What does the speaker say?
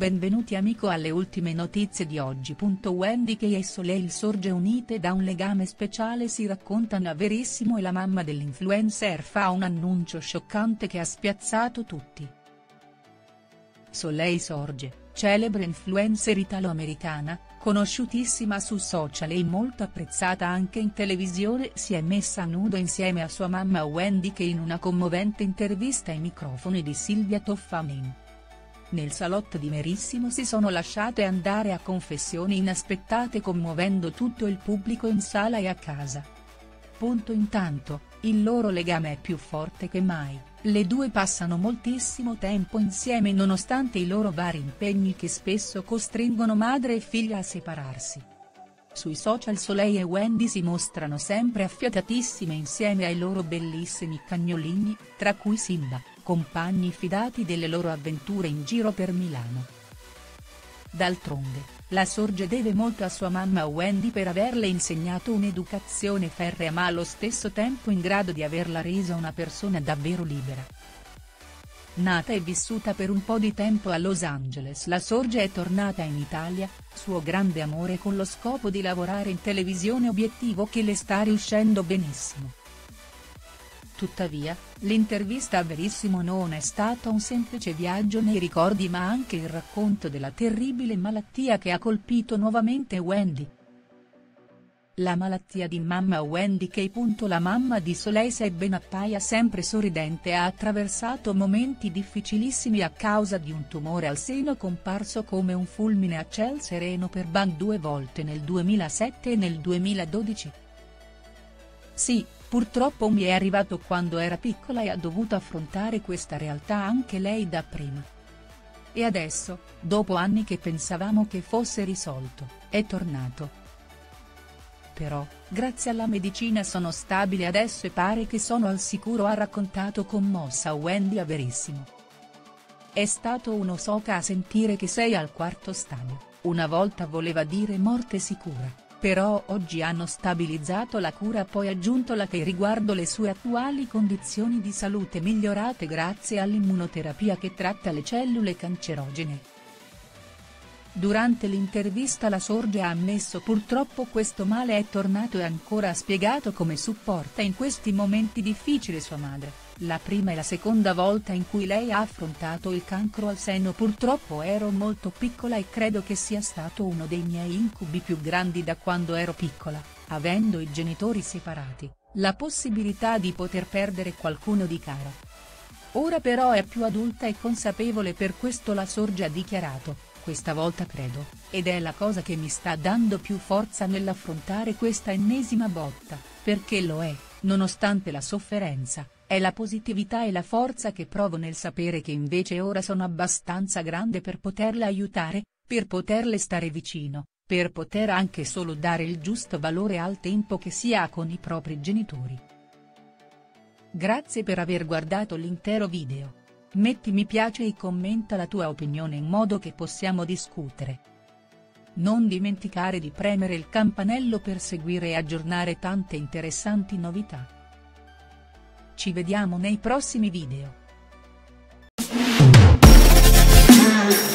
benvenuti amico alle ultime notizie di oggi. Wendy Kay e Soleil Sorge unite da un legame speciale, si raccontano a Verissimo, e la mamma dell'influencer fa un annuncio scioccante che ha spiazzato tutti. Soleil Sorge, celebre influencer italo-americana, conosciutissima su social e molto apprezzata anche in televisione, si è messa a nudo insieme a sua mamma Wendy Kay in una commovente intervista ai microfoni di Silvia Toffanin. Nel salotto di Verissimo si sono lasciate andare a confessioni inaspettate, commuovendo tutto il pubblico in sala e a casa. Intanto, il loro legame è più forte che mai, le due passano moltissimo tempo insieme nonostante i loro vari impegni che spesso costringono madre e figlia a separarsi. Sui social Soleil e Wendy si mostrano sempre affiatatissime insieme ai loro bellissimi cagnolini, tra cui Simba, compagni fidati delle loro avventure in giro per Milano. D'altronde, la Sorge deve molto a sua mamma Wendy per averle insegnato un'educazione ferrea ma allo stesso tempo in grado di averla resa una persona davvero libera. Nata e vissuta per un po' di tempo a Los Angeles, la Sorge è tornata in Italia, suo grande amore, con lo scopo di lavorare in televisione, obiettivo che le sta riuscendo benissimo. Tuttavia, l'intervista a Verissimo non è stato un semplice viaggio nei ricordi ma anche il racconto della terribile malattia che ha colpito nuovamente Wendy. La malattia di mamma Wendy Kay. La mamma di Soleil sebbene appaia sempre sorridente ha attraversato momenti difficilissimi a causa di un tumore al seno comparso come un fulmine a ciel sereno per ben 2 volte nel 2007 e nel 2012. Sì, purtroppo mi è arrivato quando era piccola e ha dovuto affrontare questa realtà anche lei dapprima. E adesso, dopo anni che pensavamo che fosse risolto, è tornato. Però, grazie alla medicina sono stabile adesso e pare che sono al sicuro, ha raccontato commossa Wendy a Verissimo. È stato uno shock a sentire che sei al 4° stadio, una volta voleva dire morte sicura, però oggi hanno stabilizzato la cura, ha poi aggiunto la Kay riguardo le sue attuali condizioni di salute migliorate grazie all'immunoterapia che tratta le cellule cancerogene. Durante l'intervista la Sorge ha ammesso purtroppo questo male è tornato e ancora ha spiegato come supporta in questi momenti difficili sua madre, la prima e la seconda volta in cui lei ha affrontato il cancro al seno. Purtroppo ero molto piccola e credo che sia stato uno dei miei incubi più grandi da quando ero piccola, avendo i genitori separati, la possibilità di poter perdere qualcuno di caro. Ora però è più adulta e consapevole, per questo la Sorge ha dichiarato: questa volta credo, ed è la cosa che mi sta dando più forza nell'affrontare questa ennesima botta, perché lo è, nonostante la sofferenza, è la positività e la forza che provo nel sapere che invece ora sono abbastanza grande per poterla aiutare, per poterle stare vicino, per poter anche solo dare il giusto valore al tempo che si ha con i propri genitori. Grazie per aver guardato l'intero video. Metti mi piace e commenta la tua opinione in modo che possiamo discutere. Non dimenticare di premere il campanello per seguire e aggiornare tante interessanti novità. Ci vediamo nei prossimi video.